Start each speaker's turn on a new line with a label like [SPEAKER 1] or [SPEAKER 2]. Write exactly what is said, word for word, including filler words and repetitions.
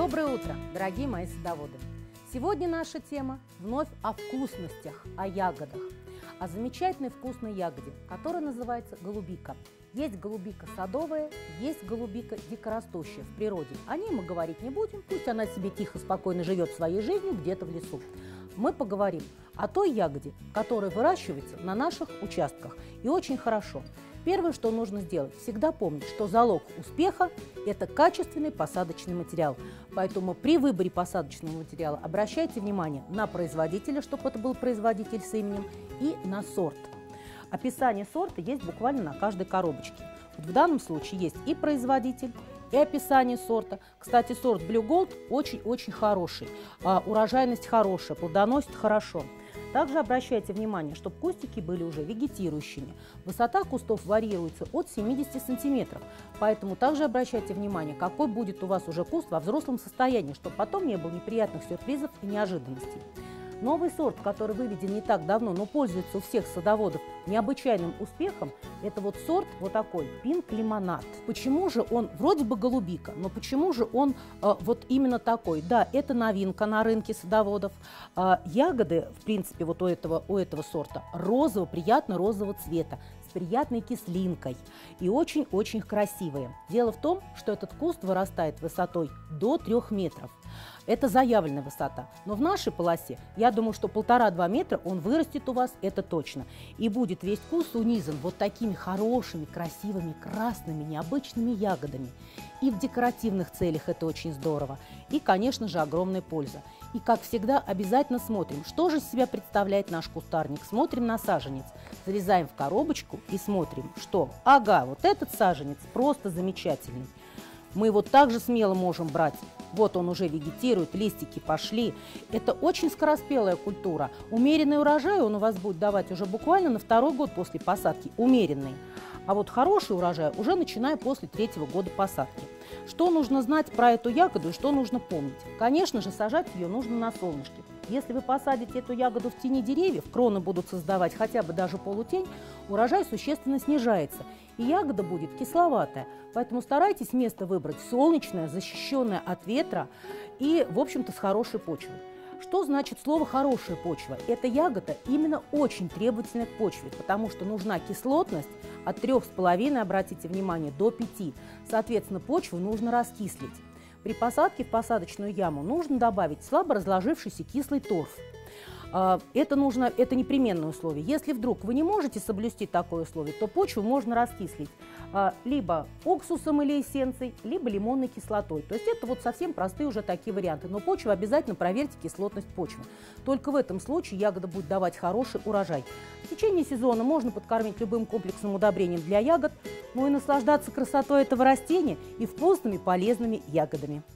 [SPEAKER 1] Доброе утро, дорогие мои садоводы! Сегодня наша тема вновь о вкусностях, о ягодах, о замечательной вкусной ягоде, которая называется голубика. Есть голубика садовая, есть голубика дикорастущая в природе. О ней мы говорить не будем, пусть она себе тихо, спокойно живет своей жизнью где-то в лесу. Мы поговорим о той ягоде, которая выращивается на наших участках и очень хорошо. Первое, что нужно сделать, всегда помнить, что залог успеха – это качественный посадочный материал. Поэтому при выборе посадочного материала обращайте внимание на производителя, чтобы это был производитель с именем, и на сорт. Описание сорта есть буквально на каждой коробочке. Вот в данном случае есть и производитель, и описание сорта. Кстати, сорт Blue Gold очень-очень хороший, а урожайность хорошая, плодоносит хорошо. Также обращайте внимание, чтобы кустики были уже вегетирующими. Высота кустов варьируется от семидесяти сантиметров, поэтому также обращайте внимание, какой будет у вас уже куст во взрослом состоянии, чтобы потом не было неприятных сюрпризов и неожиданностей. Новый сорт, который выведен не так давно, но пользуется у всех садоводов необычайным успехом, это вот сорт вот такой, Pink Lemonade. Почему же он вроде бы голубика, но почему же он э, вот именно такой? Да, это новинка на рынке садоводов. Э, ягоды, в принципе, вот у этого, у этого сорта розового, приятно розового цвета, с приятной кислинкой и очень-очень красивые. Дело в том, что этот куст вырастает высотой до трех метров. Это заявленная высота. Но в нашей полосе, я думаю, что полтора-два метра он вырастет у вас, это точно. И будет весь куст унизан вот такими хорошими, красивыми, красными, необычными ягодами. И в декоративных целях это очень здорово. И, конечно же, огромная польза. И, как всегда, обязательно смотрим, что же из себя представляет наш кустарник. Смотрим на саженец, залезаем в коробочку и смотрим, что, ага, вот этот саженец просто замечательный. Мы его также смело можем брать. Вот он уже вегетирует, листики пошли. Это очень скороспелая культура. Умеренный урожай он у вас будет давать уже буквально на второй год после посадки. Умеренный. А вот хороший урожай уже начиная после третьего года посадки. Что нужно знать про эту ягоду и что нужно помнить? Конечно же, сажать ее нужно на солнышке. Если вы посадите эту ягоду в тени деревьев, кроны будут создавать хотя бы даже полутень, урожай существенно снижается, и ягода будет кисловатая. Поэтому старайтесь место выбрать солнечное, защищенное от ветра и, в общем-то, с хорошей почвой. Что значит слово «хорошая почва»? Эта ягода именно очень требовательна к почве, потому что нужна кислотность от трёх с половиной, обратите внимание, до пяти. Соответственно, почву нужно раскислить. При посадке в посадочную яму нужно добавить слабо разложившийся кислый торф. Это, нужно, это непременное условие. Если вдруг вы не можете соблюсти такое условие, то почву можно раскислить либо уксусом или эссенцией, либо лимонной кислотой. То есть это вот совсем простые уже такие варианты. Но почву обязательно проверьте кислотность почвы. Только в этом случае ягода будет давать хороший урожай. В течение сезона можно подкормить любым комплексным удобрением для ягод, ну и наслаждаться красотой этого растения и вкусными полезными ягодами.